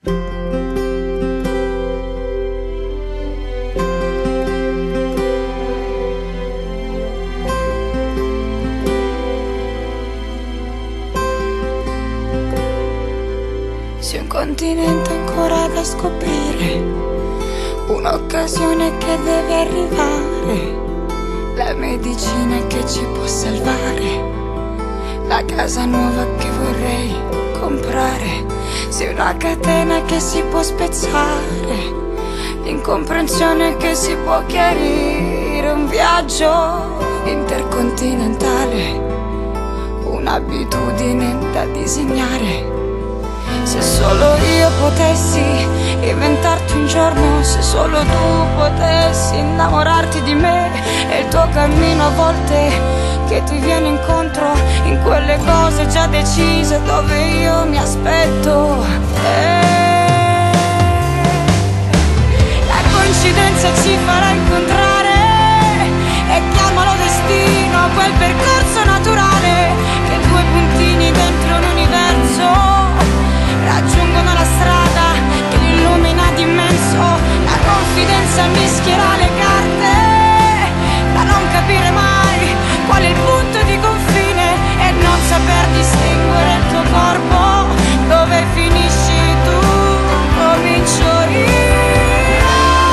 Su un continente ancora da scoprire, un'occasione che deve arrivare, la medicina che ci può salvare, la casa nuova che vorrei comprare, sei una catena che si può spezzare, l'incomprensione che si può chiarire, un viaggio intercontinentale, un'abitudine da disegnare. Se solo io potessi inventarti un giorno, se solo tu potessi innamorarti di me, e il tuo cammino a volte che ti viene incontro in quelle cose già decise dove io mi aspetto. La coincidenza ci farà incontrare e chiamalo destino, quel percorso naturale che due puntini dentro l'universo raggiungono la strada che li illumina d'immenso. La confidenza mischierà le carte da non capire mai qual è il punto di confine e non saper distinguere il tuo corpo dove finisci tu, comincio io.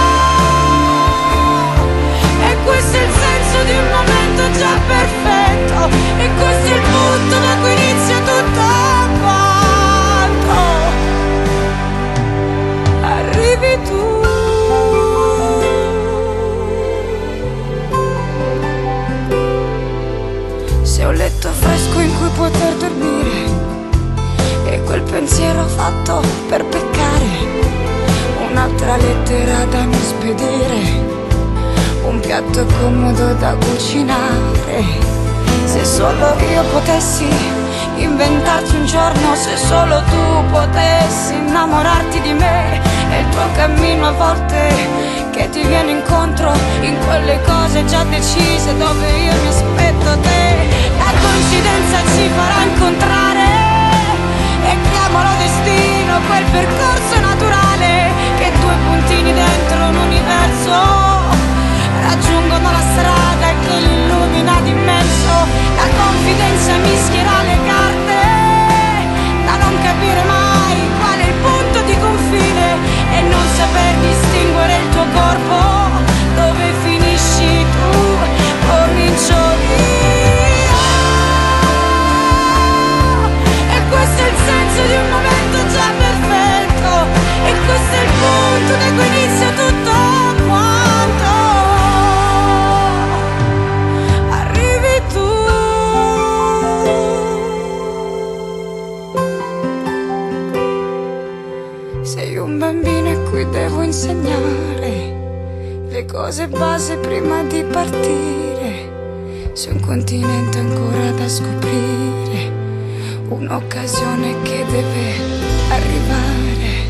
E questo è il senso di un momento già perfetto, e questo è il punto da cui inizia tutto quanto. Arrivi tu. Se un letto fresco in cui poter dormire e quel pensiero fatto per peccare, un'altra lettera da non spedire, un piatto comodo da cucinare. Se solo io potessi inventarti un giorno, se solo tu potessi innamorarti di me, e il tuo cammino a volte che ti viene incontro in quelle cose già decise dove io mi aspetto te. La coincidenza ci farà incontrare e chiamalo destino, quel percorso naturale che due puntini dentro un universo raggiungono la strada che li illumina d'immenso. La confidenza mischierà le carte da non capire mai qual è il punto di confine e non saper distinguere il tuo corpo dove finisci tu, comincio io. E questo è il senso di un momento già perfetto, e questo è il punto da cui inizia tutto quanto. Arrivi tu. Sei un bambino a cui devo insegnare le cose base prima di partire, su un continente ancora da scoprire, un'occasione che deve arrivare.